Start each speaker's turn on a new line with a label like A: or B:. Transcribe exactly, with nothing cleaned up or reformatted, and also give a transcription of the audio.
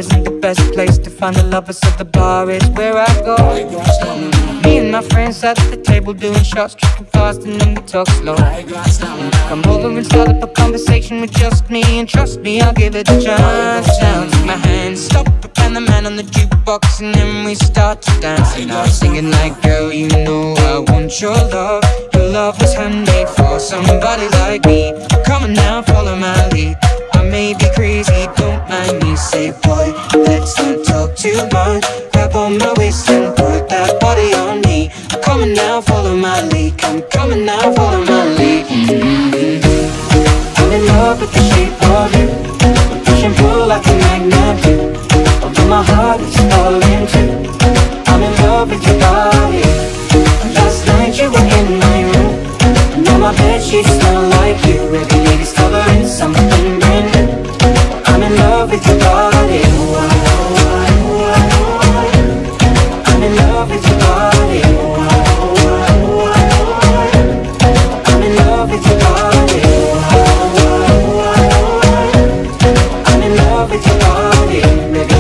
A: isn't the best place to find the lovers, so the bar is where I go. Me and my friends at the table doing shots, tripping fast, and then we talk slow. Come over and start up a conversation with just me, and trust me, I'll give it a chance. Now take my hand, stop, and the man on the jukebox, and then we start to dance. And I'm singing like, girl, you know I want your love. Your love was handmade for somebody like me. Come on now, follow my lead. I may be crazy, don't mind me. Say, boy, let's not talk too much. Grab on my waist and put that body on me. Come on now, follow my lead. Come, coming now, follow my lead. Mm-hmm. I'm in love with the shape of you. We push and pull like a magnet do. Although my heart is falling too. I'm in love with your body. Last night you were in my room, and now my bedsheets smell like you. Every lady's covering something brand new. I'm in love with your body. I'm in love with your body. I'm in love with your body. I'm in love with your body. Baby,